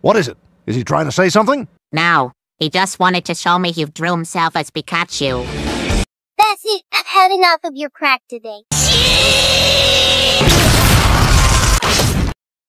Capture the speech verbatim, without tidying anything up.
What is it? Is he trying to say something? No, he just wanted to show me he drew himself as Pikachu. That's it. I've had enough of your crack today.